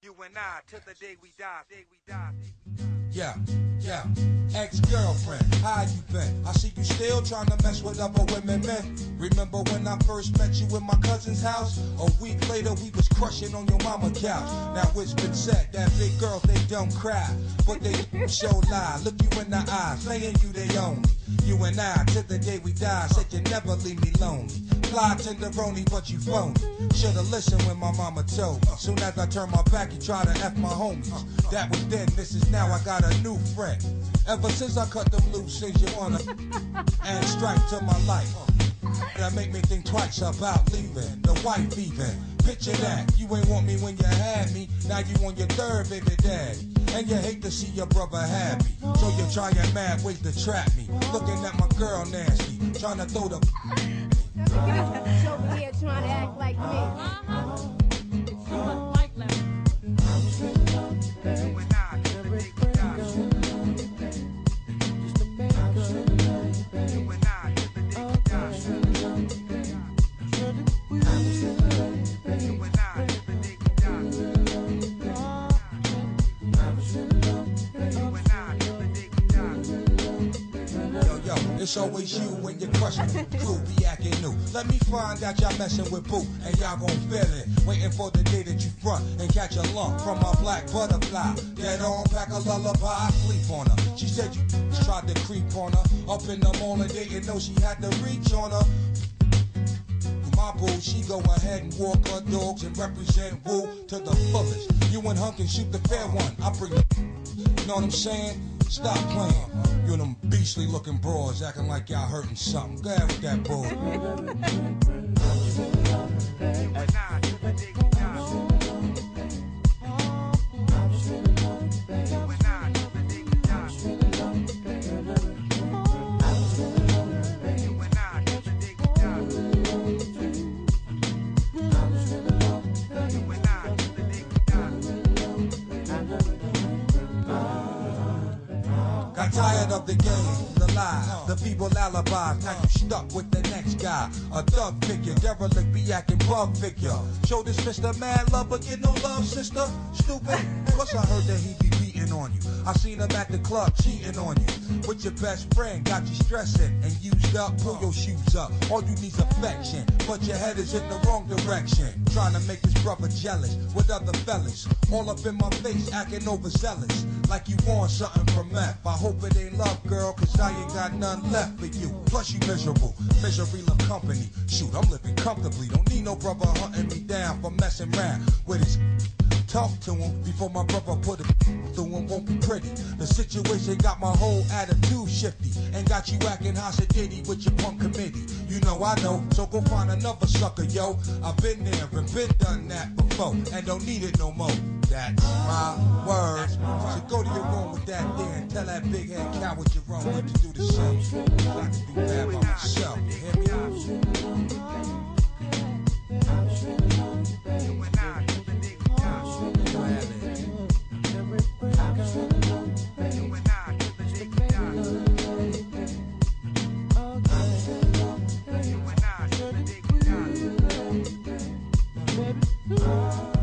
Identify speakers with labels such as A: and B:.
A: You and I, till the day we die,
B: Yeah, ex-girlfriend, how you been? I see you still trying to mess with other women, man. Remember when I first met you in my cousin's house? A week later we was crushing on your mama couch. Now it's been said that big girls, they don't cry, but they show lie. Look you in the eye, saying you they own me. You and I, till the day we die, said you never leave me lonely. Fly tenderoni, but you phony. Should've listened when my mama told me. Soon as I turned my back, you try to F my homies. That was then, this is now, I got a new friend. Ever since I cut them loose, since you wanna and strike to my life. That make me think twice about leaving, the wife even. Picture that, you ain't want me when you had me. Now you on your third baby daddy. And you hate to see your brother happy. So you're trying mad ways to trap me. Looking at my girl nasty, trying to throw the
C: over here trying to act like me.
A: you and I, till the day we die. You and I, till the day we die. You and I, till the day we die.
B: Yo, it's always you when you're crushing crew be acting new. Let me find out y'all messing with boo, and y'all gon' feel it. Waiting for the day that you front and catch a lump from my black butterfly. Dead on, pack a lullaby, sleep on her. She said you tried to creep on her. Up in the mall and didn't know she had to reach on her. My boo, she go ahead and walk her dogs and represent woo to the fullest. You and her can shoot the fair one. I bring it. You know what I'm saying? Stop playing. You and them beastly looking broads acting like y'all hurting something. Go ahead with that bull.
A: You and I, till the day we die. You and I, till the day we die. You and I, till the day we die. You and I, till the day we die.
B: Got tired of the game, the lie, the feeble alibis. Now you stuck with the next guy, a thug figure, derelict be acting bug figure. Show this Mr. Mad Love, but get no love, sister. Stupid. Plus I heard that he be beating on you. I seen him at the club cheating on you. With your best friend, got you stressing and used up. Pull your shoes up. All you need's affection, but your head is in the wrong direction. Trying to make this brother jealous with other fellas. All up in my face, acting overzealous, like you want something from meth. I hope it ain't love, girl, cause I ain't got none left for you. Plus you miserable, misery love company. Shoot, I'm living comfortably. Don't need no brother hunting me down for messing around with his. Talk to him before my brother put it through him. Won't be pretty. The situation got my whole attitude shifty and got you acting hossidity with your punk committee. You know I know, so go find another sucker, yo. I've been there and been done that before and don't need it no more. That's my word. So go to your room with that there and tell that big head coward you're wrong what to do the same. I can do bad by myself. You hear me?
A: You and I, till the day we die. You and I, till the day we die. You and I, till the day we die.